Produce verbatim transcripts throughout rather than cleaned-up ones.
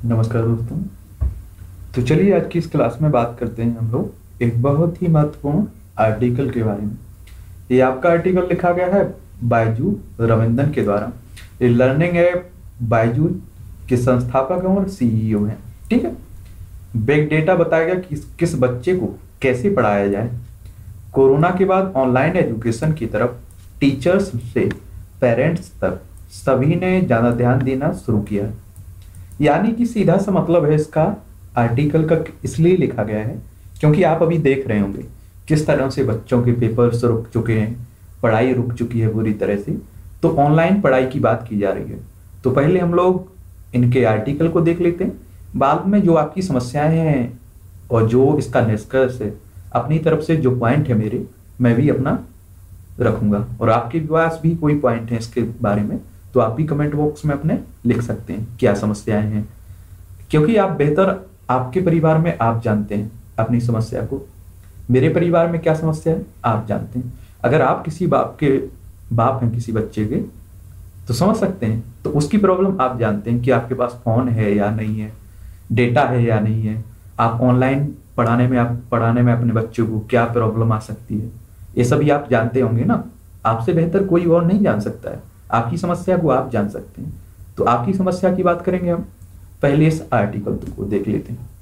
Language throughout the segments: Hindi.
नमस्कार दोस्तों। तो चलिए आज की इस क्लास में बात करते हैं हम लोग एक बहुत ही महत्वपूर्ण आर्टिकल के बारे में। ये आपका आर्टिकल लिखा गया है बायजू रविंदर के द्वारा। ये लर्निंग ऐप बायजू के संस्थापक हैं और सीईओ हैं। ठीक है। बिग डेटा बताएगा कि किस किस बच्चे को कैसे पढ़ाया जाए। कोरोना के बाद ऑनलाइन एजुकेशन की तरफ टीचर्स से पेरेंट्स तक सभी ने ज़्यादा ध्यान देना शुरू किया है। यानी कि सीधा सा मतलब है इसका आर्टिकल का इसलिए लिखा गया है क्योंकि आप अभी देख रहे होंगे किस तरह से बच्चों के पेपर्स रुक चुके हैं, पढ़ाई रुक चुकी है पूरी तरह से। तो ऑनलाइन पढ़ाई की बात की जा रही है। तो पहले हम लोग इनके आर्टिकल को देख लेते हैं, बाद में जो आपकी समस्याएं हैं और जो इसका निष्कर्ष है, अपनी तरफ से जो पॉइंट है मेरे, मैं भी अपना रखूंगा। और आपके पास भी कोई पॉइंट है इसके बारे में तो आप भी कमेंट बॉक्स में अपने लिख सकते हैं क्या समस्याएं हैं, क्योंकि आप बेहतर, आपके परिवार में आप जानते हैं अपनी समस्या को। मेरे परिवार में क्या समस्या है आप जानते हैं। अगर आप किसी बाप के बाप हैं किसी बच्चे के तो समझ सकते हैं, तो उसकी प्रॉब्लम आप जानते हैं कि आपके पास फोन है या नहीं है, डेटा है या नहीं है, आप ऑनलाइन पढ़ाने में आप पढ़ाने में अपने बच्चों को क्या प्रॉब्लम आ सकती है, ये सभी आप जानते होंगे ना। आपसे बेहतर कोई और नहीं जान सकता है। आपकी समस्या को आप जान सकते हैं। तो आपकी समस्या की बात करेंगे हम। पहले इस आर्टिकल को देख लेते हैं।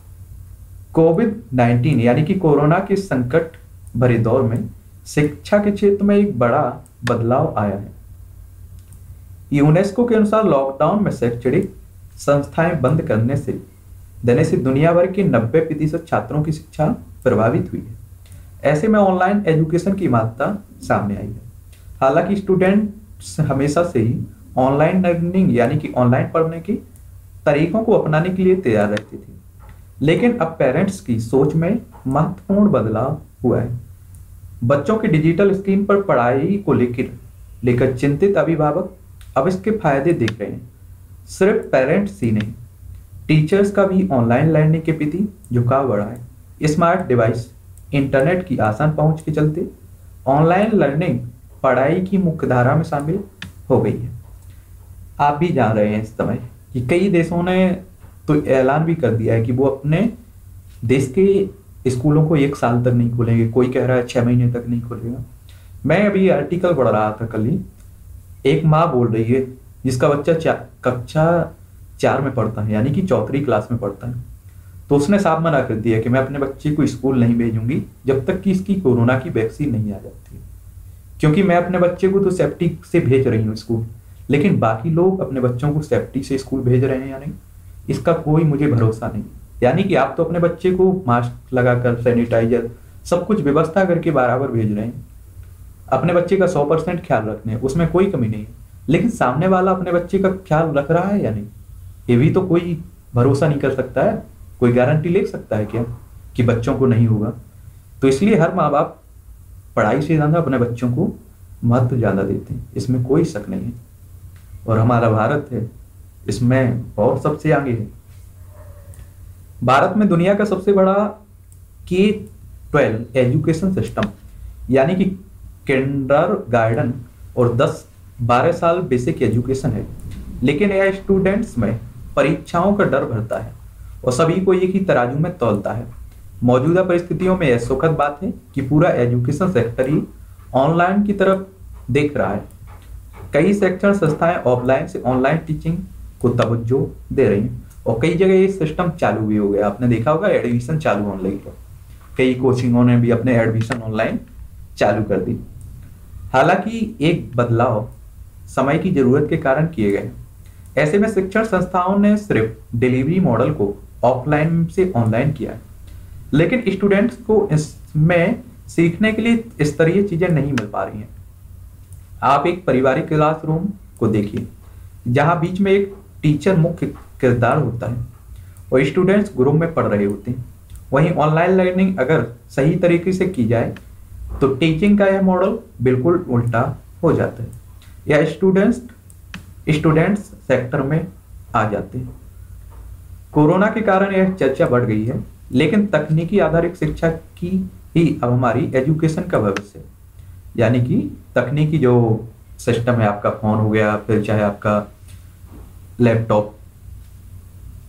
कोविड नाइन्टीन यानी कि कोरोना के संकट भरे दौर में शिक्षा के क्षेत्र में एक बड़ा बदलाव आया है। यूनेस्को के अनुसार लॉकडाउन में शैक्षणिक संस्थाएं बंद करने से देने से दुनिया भर के नब्बे प्रतिशत छात्रों की शिक्षा प्रभावित हुई है। ऐसे में ऑनलाइन एजुकेशन की महत्ता सामने आई है। हालांकि स्टूडेंट्स हमेशा से ही ऑनलाइन लर्निंग यानी कि ऑनलाइन पढ़ने के तरीकों को अपनाने के लिए तैयार रहते थे, लेकिन अब पेरेंट्स की सोच में महत्वपूर्ण बदलाव हुआ है। बच्चों की डिजिटल स्क्रीन पर पढ़ाई को लेकर लेकर चिंतित अभिभावक अब इसके फायदे देख रहे हैं। सिर्फ पेरेंट्स ही नहीं, टीचर्स का भी ऑनलाइन लर्निंग के प्रति झुकाव बढ़ा है। स्मार्ट डिवाइस, इंटरनेट की आसान पहुंच के चलते ऑनलाइन लर्निंग पढ़ाई की मुख्यधारा में शामिल हो गई है। आप भी जान रहे हैं इस समय कि कई देशों ने तो ऐलान भी कर दिया है कि वो अपने देश के स्कूलों को एक साल तक नहीं खोलेंगे, कोई कह रहा है छह महीने तक नहीं खोलेगा। मैं अभी आर्टिकल पढ़ रहा था कल ही, एक माँ बोल रही है जिसका बच्चा चा, कक्षा चार में पढ़ता है यानी कि चौथी क्लास में पढ़ता है, तो उसने साफ मना कर दिया कि मैं अपने बच्चे को स्कूल नहीं भेजूंगी जब तक कि इसकी कोरोना की वैक्सीन नहीं आ जाती है। क्योंकि मैं अपने बच्चे को तो सेफ्टी से भेज रही हूँ स्कूल, लेकिन बाकी लोग अपने बच्चों को सेफ्टी से स्कूल भेज रहे हैं या नहीं, इसका कोई मुझे भरोसा नहीं। यानी कि आप तो अपने बच्चे को मास्क लगाकर, सैनिटाइजर, सब कुछ व्यवस्था करके बराबर भेज रहे हैं, अपने बच्चे का सौ परसेंट ख्याल रखने हैं, उसमें कोई कमी नहीं है। लेकिन सामने वाला अपने बच्चे का ख्याल रख रहा है या नहीं, ये भी तो कोई भरोसा नहीं कर सकता है। कोई गारंटी ले सकता है क्या कि बच्चों को नहीं होगा? तो इसलिए हर माँ बाप पढ़ाई से ज्यादा अपने बच्चों को महत्व ज्यादा देते हैं, इसमें कोई शक नहीं है। और हमारा भारत है इसमें और सबसे आगे है। भारत में दुनिया का सबसे बड़ा के ट्वेल्व एजुकेशन सिस्टम यानी कि किंडर गार्डन और दस बारह साल बेसिक एजुकेशन है, लेकिन यह स्टूडेंट्स में परीक्षाओं का डर भरता है और सभी को एक ही तराजू में तौलता है। मौजूदा परिस्थितियों में यह सुखद बात है कि पूरा एजुकेशन सेक्टर ही ऑनलाइन की तरफ देख रहा है। कई शिक्षण संस्थाएं ऑफलाइन से ऑनलाइन टीचिंग को तवज्जो दे रही हैं और कई जगह ये सिस्टम चालू भी हो गया। आपने देखा होगा एडमिशन चालू होने लगी है, कई कोचिंगों ने भी अपने एडमिशन ऑनलाइन चालू कर दी। हालांकि एक बदलाव समय की जरूरत के कारण किए गए। ऐसे में शिक्षण संस्थाओं ने सिर्फ डिलीवरी मॉडल को ऑफलाइन से ऑनलाइन किया है, लेकिन स्टूडेंट्स को इसमें सीखने के लिए स्तरीय चीजें नहीं मिल पा रही हैं। आप एक पारिवारिक क्लासरूम को देखिए जहां बीच में एक टीचर मुख्य किरदार होता है और स्टूडेंट्स ग्रुप में पढ़ रहे होते हैं। वहीं ऑनलाइन लर्निंग अगर सही तरीके से की जाए तो टीचिंग का यह मॉडल बिल्कुल उल्टा हो जाता है। यह स्टूडेंट्स स्टूडेंट्स सेक्टर में आ जाते हैं। कोरोना के कारण यह चर्चा बढ़ गई है, लेकिन तकनीकी आधारित शिक्षा की ही अब हमारी एजुकेशन का भविष्य है। यानी कि तकनीकी जो सिस्टम है, आपका फोन हो गया, फिर चाहे आपका लैपटॉप,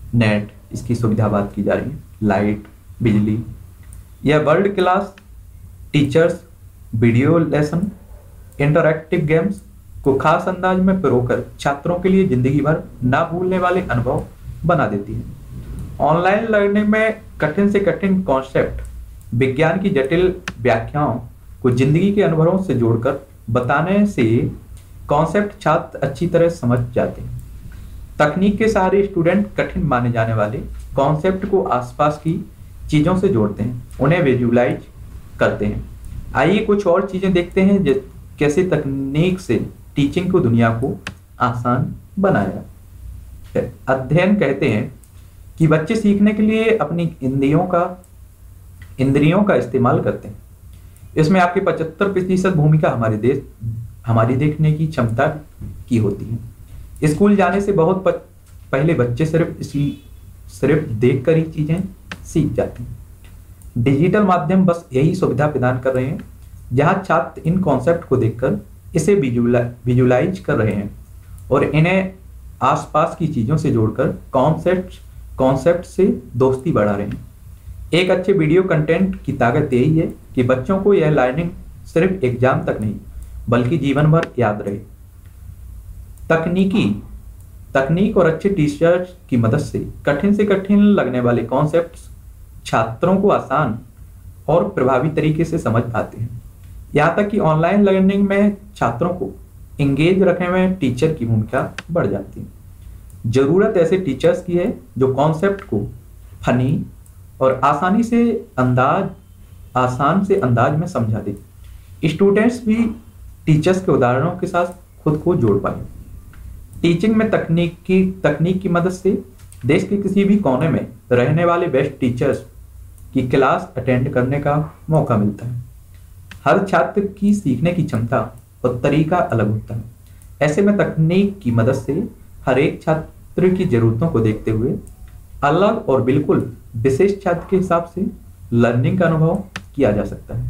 नेट, इसकी सुविधा बात की जा रही है, लाइट, बिजली। यह world class teachers, video lesson, interactive games को खास अंदाज में परोकर छात्रों के लिए जिंदगी भर ना भूलने वाले अनुभव बना देती है। ऑनलाइन लर्निंग में कठिन से कठिन कॉन्सेप्ट, विज्ञान की जटिल व्याख्याओं को जिंदगी के अनुभवों से जोड़कर बताने से कॉन्सेप्ट छात्र अच्छी तरह समझ जाते हैं। तकनीक के सहारे स्टूडेंट कठिन माने जाने वाले कॉन्सेप्ट को आसपास की चीजों से जोड़ते हैं, उन्हें विजुलाइज करते हैं। आइए कुछ और चीजें देखते हैं जो कैसे तकनीक से टीचिंग को दुनिया को आसान बनाया है। अध्ययन कहते हैं कि बच्चे सीखने के लिए अपनी इंद्रियों का इंद्रियों का इस्तेमाल करते हैं। इसमें आपकी पचहत्तर प्रतिशत भूमिका हमारे देश हमारी देखने की क्षमता की होती है। स्कूल जाने से बहुत पहले बच्चे सिर्फ इसी सिर्फ देखकर ही चीजें सीख जाते हैं। डिजिटल माध्यम बस यही सुविधा प्रदान कर रहे हैं, जहां छात्र इन कॉन्सेप्ट को देखकर इसे विजुलाइज कर रहे हैं और इन्हें आसपास की चीजों से जोड़कर कॉन्सेप्ट कॉन्सेप्ट से दोस्ती बढ़ा रहे हैं। एक अच्छे वीडियो कंटेंट की ताकत यही है कि बच्चों को यह लर्निंग सिर्फ एग्जाम तक नहीं बल्कि जीवन भर याद रहे। तकनीकी तकनीक और अच्छे टीचर्स की मदद से कठिन से कठिन लगने वाले कॉन्सेप्ट्स छात्रों को आसान और प्रभावी तरीके से समझ पाते हैं। यहाँ तक कि ऑनलाइन लर्निंग में छात्रों को इंगेज रखने में टीचर की भूमिका बढ़ जाती है। जरूरत ऐसे टीचर्स की है जो कॉन्सेप्ट को फनी और आसानी से अंदाज आसान से अंदाज में समझा दे। स्टूडेंट्स भी टीचर्स के उदाहरणों के साथ खुद को जोड़ पाए। टीचिंग में तकनीक की तकनीक की मदद से देश के किसी भी कोने में रहने वाले बेस्ट टीचर्स की क्लास अटेंड करने का मौका मिलता है। हर छात्र की सीखने की क्षमता और तरीका अलग होता है। ऐसे में तकनीक की मदद से हर एक छात्र की जरूरतों को देखते हुए अलग और बिल्कुल विशेष छात्र के हिसाब से लर्निंग का अनुभव किया जा सकता है।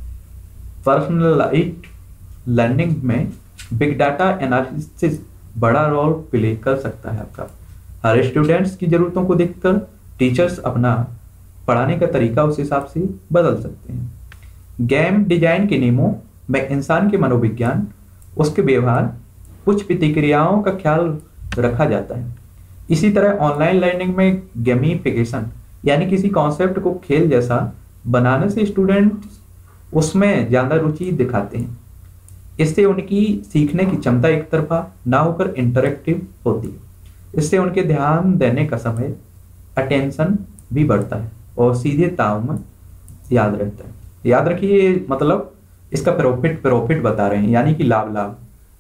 पर्सनलाइज्ड लर्निंग में बिग डाटा एनालिसिस बड़ा रोल प्ले कर सकता है आपका। हर स्टूडेंट्स की जरूरतों को देखकर टीचर्स अपना पढ़ाने का तरीका उस हिसाब से बदल सकते हैं। गेम डिजाइन के नियमों में इंसान के मनोविज्ञान, उसके व्यवहार, कुछ प्रतिक्रियाओं का ख्याल रखा जाता है। इसी तरह ऑनलाइन लर्निंग में गेमिफिकेशन यानी किसी कॉन्सेप्ट को खेल जैसा बनाने से स्टूडेंट्स उसमें ज्यादा रुचि दिखाते हैं। इससे उनकी सीखने की क्षमता एक तरफा ना होकर इंटरेक्टिव होती है। इससे उनके ध्यान देने का समय, अटेंशन भी बढ़ता है और सीधे ताव में याद रहता है। याद रखिए, मतलब इसका प्रॉफिट प्रॉफिट बता रहे हैं, यानी कि लाभ लाभ।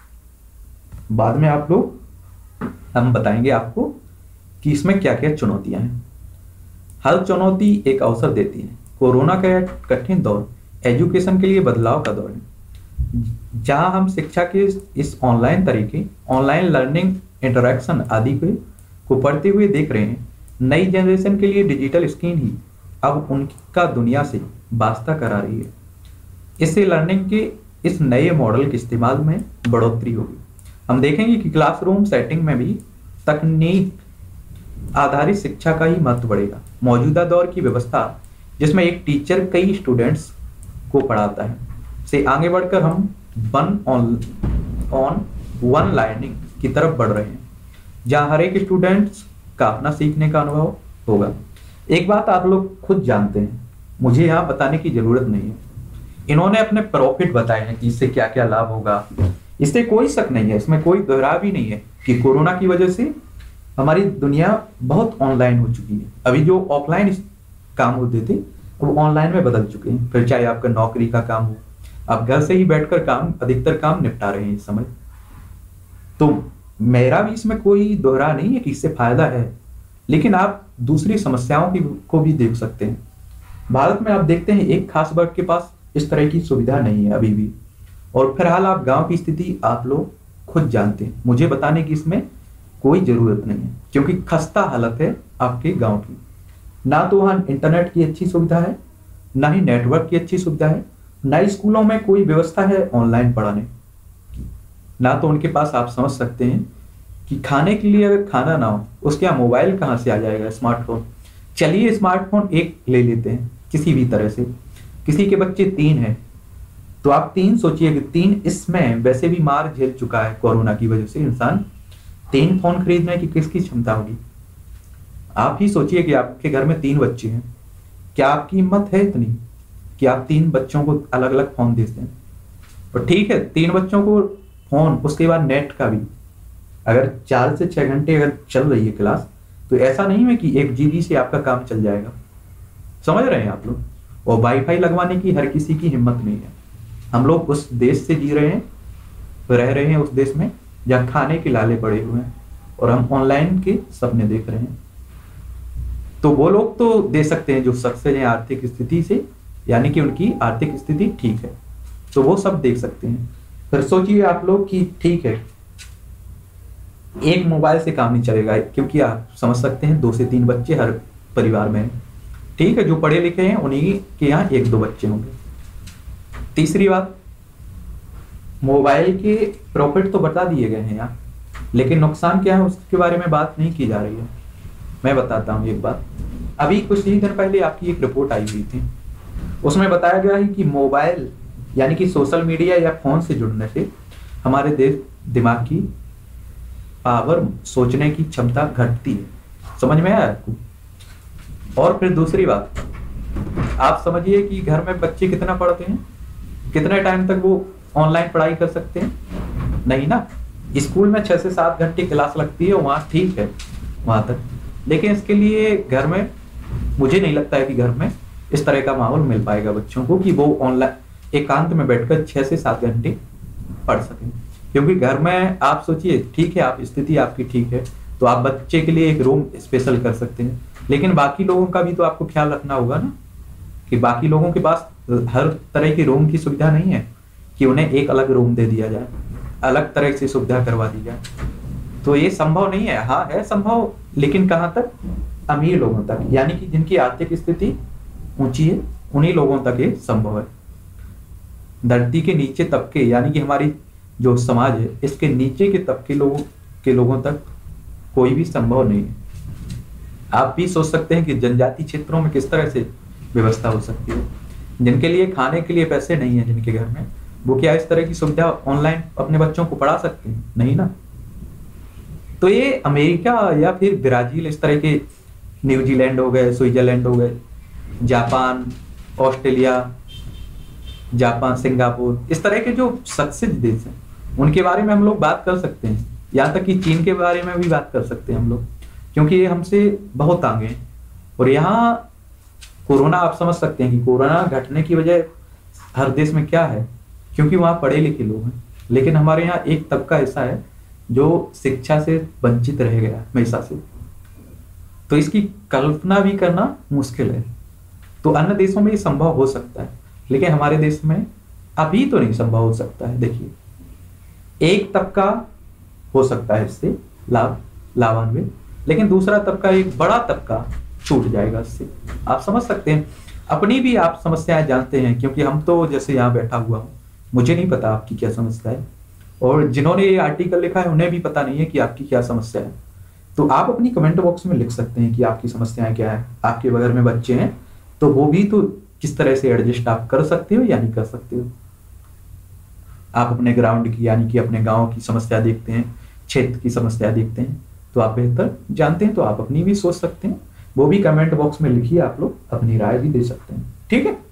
बाद में आप लोग हम बताएंगे आपको कि इसमें क्या क्या चुनौतियां हैं। हर चुनौती एक अवसर देती है। कोरोना का कठिन दौर एजुकेशन के लिए बदलाव का दौर है, जहां हम शिक्षा के इस ऑनलाइन तरीके, ऑनलाइन लर्निंग, इंटरेक्शन आदि को, को पढ़ते हुए देख रहे हैं। नई जनरेशन के लिए डिजिटल स्क्रीन ही अब उनका दुनिया से वास्ता करा रही है। इससे लर्निंग के इस नए मॉडल के इस्तेमाल में बढ़ोतरी होगी। हम देखेंगे कि क्लासरूम सेटिंग में भी तकनीक आधारित शिक्षा का ही महत्व बढ़ेगा। मौजूदा दौर की व्यवस्था जिसमें एक टीचर कई स्टूडेंट्स को पढ़ाता है, से आगे बढ़कर हम one on on one learning की तरफ बढ़ रहे हैं, जहां हर एक स्टूडेंट्स का अपना सीखने का अनुभव होगा। एक बात आप लोग खुद जानते हैं, मुझे यहाँ बताने की जरूरत नहीं है। इन्होंने अपने प्रॉफिट बताए हैं कि इससे क्या क्या लाभ होगा। इससे कोई शक नहीं है, इसमें कोई दोहरा भी नहीं है कि कोरोना की वजह से हमारी दुनिया बहुत ऑनलाइन हो चुकी है। अभी जो ऑफलाइन काम होते थे वो ऑनलाइन में बदल चुके हैं। फिर चाहे आपका नौकरी का काम हो, आप घर से ही बैठकर काम अधिकतर काम निपटा रहे हैं इस समय। तो मेरा भी इसमें कोई दोहरा नहीं है कि इससे फायदा है, लेकिन आप दूसरी समस्याओं की को भी देख सकते हैं। भारत में आप देखते हैं एक खास वर्ग के पास इस तरह की सुविधा नहीं है अभी भी। और फिलहाल आप गांव की स्थिति आप लोग खुद जानते हैं, मुझे बताने की इसमें कोई जरूरत नहीं है, क्योंकि खस्ता हालत है आपके गांव की। ना तो वहां इंटरनेट की अच्छी सुविधा है, ना ही नेटवर्क की अच्छी सुविधा है, ना ही स्कूलों में कोई व्यवस्था है ऑनलाइन पढ़ाने की। ना तो उनके पास आप समझ सकते हैं कि खाने के लिए अगर खाना ना हो, उसके यहाँ मोबाइल कहाँ से आ जाएगा, स्मार्टफोन। चलिए स्मार्टफोन एक ले लेते हैं किसी भी तरह से, किसी के बच्चे तीन हैं, तो आप तीन सोचिए कि तीन, इसमें वैसे भी मार झेल चुका है कोरोना की वजह से इंसान, तीन फोन खरीदने की किसकी क्षमता होगी। आप ही सोचिए कि आपके घर में तीन बच्चे हैं, क्या आपकी हिम्मत है इतनी कि आप तीन बच्चों को अलग अलग फोन दे दें। और ठीक है, तीन बच्चों को फोन, उसके बाद नेट का भी, अगर चार से छह घंटे अगर चल रही है क्लास, तो ऐसा नहीं है कि एक जीबी से आपका काम चल जाएगा, समझ रहे हैं आप लोग। और वाईफाई लगवाने की हर किसी की हिम्मत नहीं है। हम लोग उस देश से जी रहे हैं, रह रहे हैं उस देश में जहाँ खाने के लाले पड़े हुए हैं, और हम ऑनलाइन के सपने देख रहे हैं। तो वो लोग तो दे सकते हैं जो सक्सेस हैं आर्थिक स्थिति से, यानी कि उनकी आर्थिक स्थिति ठीक है, तो वो सब देख सकते हैं। फिर सोचिए आप लोग कि ठीक है, एक मोबाइल से काम नहीं चलेगा, क्योंकि आप समझ सकते हैं दो से तीन बच्चे हर परिवार में हैं। ठीक है, जो पढ़े लिखे हैं उन्हीं के यहाँ एक दो बच्चे होंगे। तीसरी बात, मोबाइल के प्रॉफिट तो बता दिए गए हैं यहाँ, लेकिन नुकसान क्या है उसके बारे में बात नहीं की जा रही है। मैं बताता हूँ एक बात। अभी कुछ ही दिन पहले आपकी एक रिपोर्ट आई हुई थी, उसमें बताया गया है कि मोबाइल यानी कि सोशल मीडिया या फोन से जुड़ने से हमारे देश दिमाग की पावर, सोचने की क्षमता घटती है। समझ में आया आपको। और फिर दूसरी बात, आप समझिए कि घर में बच्चे कितना पढ़ते हैं, कितने टाइम तक वो ऑनलाइन पढ़ाई कर सकते हैं, नहीं ना। स्कूल में छह से सात घंटे क्लास लगती है, वहां ठीक है वहां तक, लेकिन इसके लिए घर में मुझे नहीं लगता है कि घर में इस तरह का माहौल मिल पाएगा बच्चों को कि वो ऑनलाइन एकांत में बैठकर छह से सात घंटे पढ़ सकें। क्योंकि घर में आप सोचिए, ठीक है, आप स्थिति आपकी ठीक है तो आप बच्चे के लिए एक रूम स्पेशल कर सकते हैं, लेकिन बाकी लोगों का भी तो आपको ख्याल रखना होगा ना, कि बाकी लोगों के पास हर तरह की रूम की सुविधा नहीं है कि उन्हें एक अलग रूम दे दिया जाए, अलग तरह से सुविधा करवा दी जाए। तो ये संभव नहीं है। हाँ है संभव, लेकिन कहाँ तक, अमीर लोगों तक, यानी कि जिनकी आर्थिक स्थिति ऊंची है उन्हीं लोगों तक ये संभव है। धरती के नीचे तबके यानी कि हमारी जो समाज है, इसके नीचे के तबके लोगों के लोगों तक कोई भी संभव नहीं है। आप भी सोच सकते हैं कि जनजाति क्षेत्रों में किस तरह से व्यवस्था हो सकती है, जिनके लिए खाने के लिए पैसे नहीं है, जिनके घर में, वो क्या इस तरह की सुविधा ऑनलाइन अपने बच्चों को पढ़ा सकते हैं, नहीं ना। तो ये अमेरिका या फिर ब्राजील, इस तरह के, न्यूजीलैंड हो गए, स्विट्जरलैंड हो गए, जापान, ऑस्ट्रेलिया, जापान, सिंगापुर, इस तरह के जो सक्सेस देश हैं उनके बारे में हम लोग बात कर सकते हैं। यहाँ तक कि चीन के बारे में भी बात कर सकते हैं हम लोग, क्योंकि ये हमसे बहुत आगे हैं। और यहाँ कोरोना, आप समझ सकते हैं कि कोरोना घटने की वजह हर देश में क्या है, क्योंकि वहाँ पढ़े लिखे लोग हैं। लेकिन हमारे यहाँ एक तबका ऐसा है जो शिक्षा से वंचित रह गया हमेशा से, तो इसकी कल्पना भी करना मुश्किल है। तो अन्य देशों में ये संभव हो सकता है, लेकिन हमारे देश में अभी तो नहीं संभव हो सकता है। देखिए, एक तबका हो सकता है इससे लाभ लाभान्वित, लेकिन दूसरा तबका, एक बड़ा तबका छूट जाएगा इससे। आप समझ सकते हैं, अपनी भी आप समस्याएं जानते हैं, क्योंकि हम तो जैसे यहाँ बैठा हुआ हूँ, मुझे नहीं पता आपकी क्या समस्या है, और जिन्होंने ये आर्टिकल लिखा है उन्हें भी पता नहीं है कि आपकी क्या समस्या है। तो आप अपनी कमेंट बॉक्स में लिख सकते हैं कि आपकी समस्याएं क्या है। आपके बगल में बच्चे हैं तो वो भी तो किस तरह से एडजस्ट आप कर सकते हो या नहीं कर सकते हो। आप अपने ग्राउंड की यानी कि अपने गांव की समस्या देखते हैं, क्षेत्र की समस्या देखते हैं, तो आप बेहतर जानते हैं, तो आप अपनी भी सोच सकते हैं। वो भी कमेंट बॉक्स में लिखिए, आप लोग अपनी राय भी दे सकते हैं। ठीक है।